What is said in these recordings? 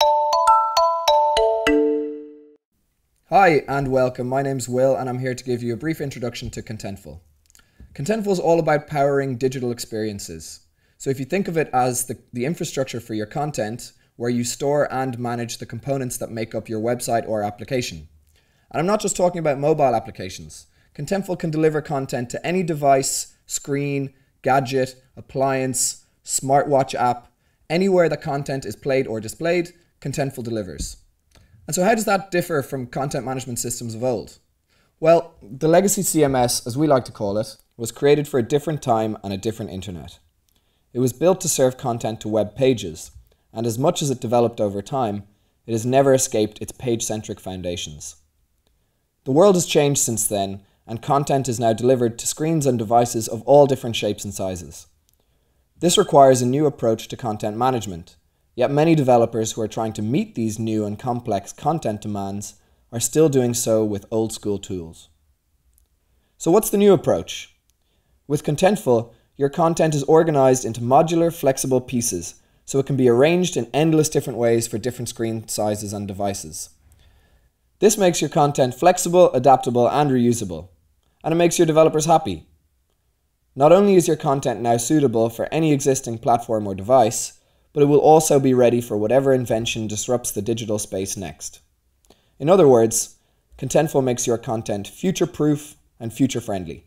Hi and welcome, my name's Will and I'm here to give you a brief introduction to Contentful. Contentful is all about powering digital experiences. So if you think of it as the infrastructure for your content, where you store and manage the components that make up your website or application. And I'm not just talking about mobile applications. Contentful can deliver content to any device, screen, gadget, appliance, smartwatch app, anywhere that content is played or displayed, Contentful delivers. And so how does that differ from content management systems of old? Well, the legacy CMS, as we like to call it, was created for a different time and a different internet. It was built to serve content to web pages, and as much as it developed over time, it has never escaped its page-centric foundations. The world has changed since then, and content is now delivered to screens and devices of all different shapes and sizes. This requires a new approach to content management. Yet many developers who are trying to meet these new and complex content demands are still doing so with old school tools. So what's the new approach? With Contentful, your content is organized into modular, flexible pieces, so it can be arranged in endless different ways for different screen sizes and devices. This makes your content flexible, adaptable, and reusable, and it makes your developers happy. Not only is your content now suitable for any existing platform or device, but it will also be ready for whatever invention disrupts the digital space next. In other words, Contentful makes your content future-proof and future-friendly.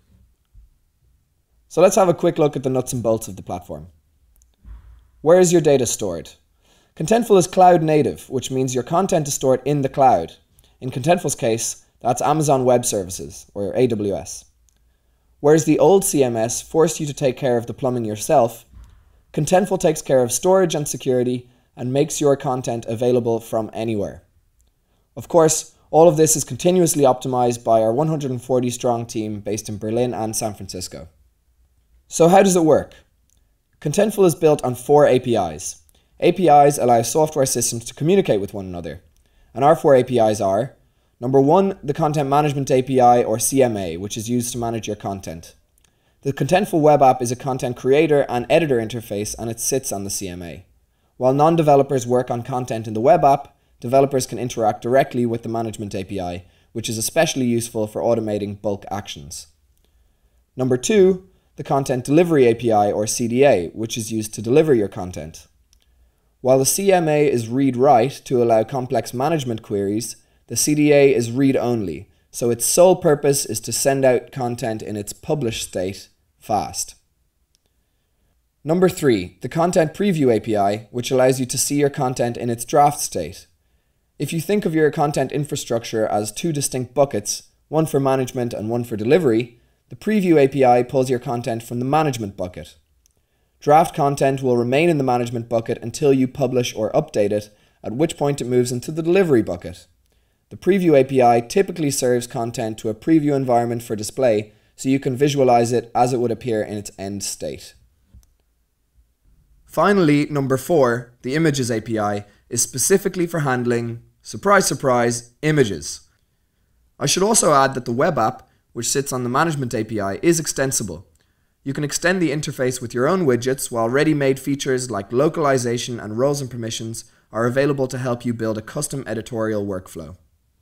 So let's have a quick look at the nuts and bolts of the platform. Where is your data stored? Contentful is cloud native, which means your content is stored in the cloud. In Contentful's case, that's Amazon Web Services, or AWS. Whereas the old CMS forced you to take care of the plumbing yourself, Contentful takes care of storage and security and makes your content available from anywhere. Of course, all of this is continuously optimized by our 140-strong team based in Berlin and San Francisco. So how does it work? Contentful is built on 4 APIs. APIs allow software systems to communicate with one another. And our 4 APIs are: number 1, the Content Management API, or CMA, which is used to manage your content. The Contentful web app is a content creator and editor interface, and it sits on the CMA. While non-developers work on content in the web app, developers can interact directly with the Management API, which is especially useful for automating bulk actions. Number 2, the Content Delivery API, or CDA, which is used to deliver your content. While the CMA is read-write to allow complex management queries, the CDA is read-only, so its sole purpose is to send out content in its published state fast. Number 3, the Content Preview API, which allows you to see your content in its draft state. If you think of your content infrastructure as 2 distinct buckets, one for management and one for delivery, the Preview API pulls your content from the management bucket. Draft content will remain in the management bucket until you publish or update it, at which point it moves into the delivery bucket. The Preview API typically serves content to a preview environment for display, so you can visualize it as it would appear in its end state. Finally, number 4, the Images API, is specifically for handling, surprise surprise, images. I should also add that the web app, which sits on the Management API, is extensible. You can extend the interface with your own widgets, while ready-made features like localization and roles and permissions are available to help you build a custom editorial workflow.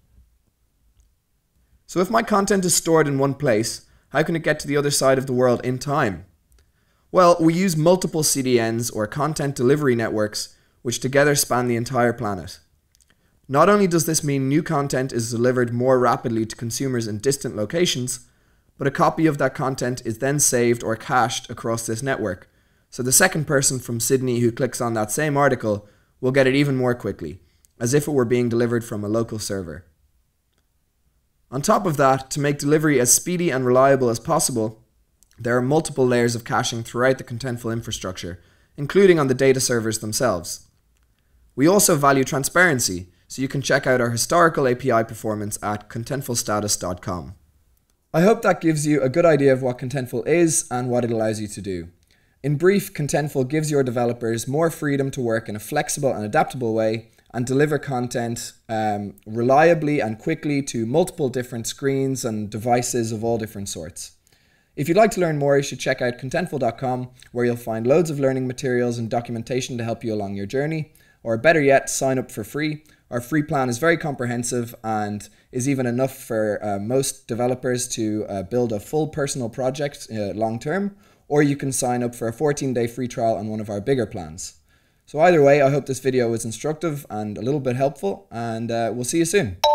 So if my content is stored in one place, how can it get to the other side of the world in time? Well, we use multiple CDNs, or content delivery networks, which together span the entire planet. Not only does this mean new content is delivered more rapidly to consumers in distant locations, but a copy of that content is then saved or cached across this network, so the second person from Sydney who clicks on that same article will get it even more quickly, as if it were being delivered from a local server. On top of that, to make delivery as speedy and reliable as possible, there are multiple layers of caching throughout the Contentful infrastructure, including on the data servers themselves. We also value transparency, so you can check out our historical API performance at contentfulstatus.com. I hope that gives you a good idea of what Contentful is and what it allows you to do. In brief, Contentful gives your developers more freedom to work in a flexible and adaptable way and deliver content reliably and quickly to multiple different screens and devices of all different sorts. If you'd like to learn more, you should check out contentful.com, where you'll find loads of learning materials and documentation to help you along your journey. or better yet, sign up for free. Our free plan is very comprehensive and is even enough for most developers to build a full personal project long term, or you can sign up for a 14-day free trial on one of our bigger plans. So either way, I hope this video was instructive and a little bit helpful, and we'll see you soon.